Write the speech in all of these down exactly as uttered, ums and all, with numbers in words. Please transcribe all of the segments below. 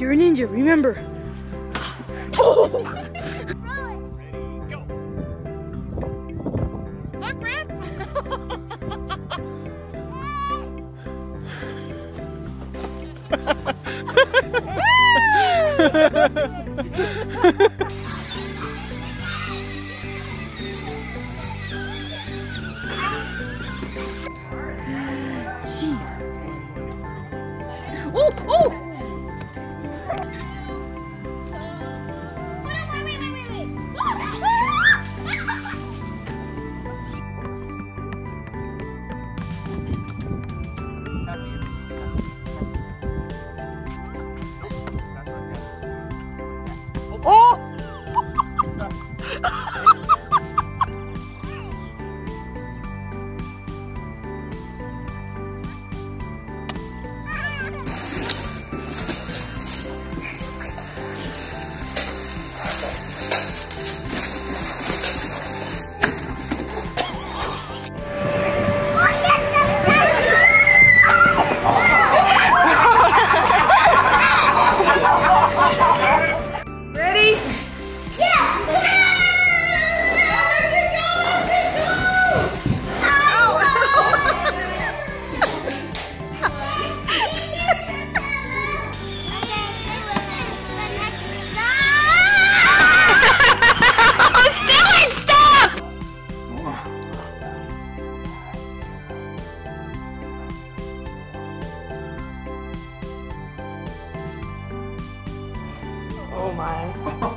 You're a ninja, remember. Oh! Ready, go. Look, Brad. She. Oh, oh! Oh my.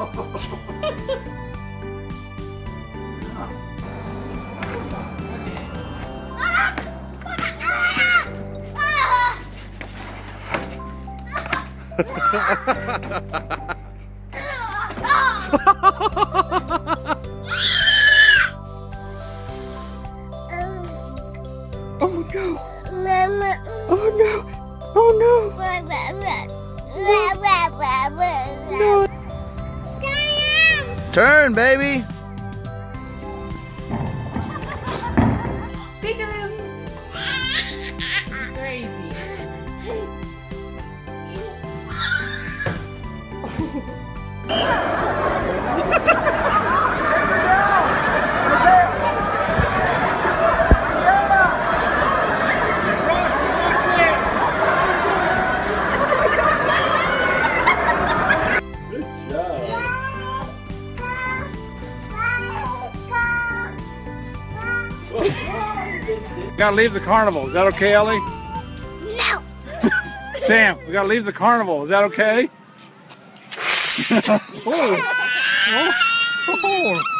Oh no! Oh no! Oh no! No! Turn, baby! Crazy. Gotta leave the carnival. Is that okay, Ellie? No. Sam, we gotta leave the carnival. Is that okay? oh. Oh. Oh.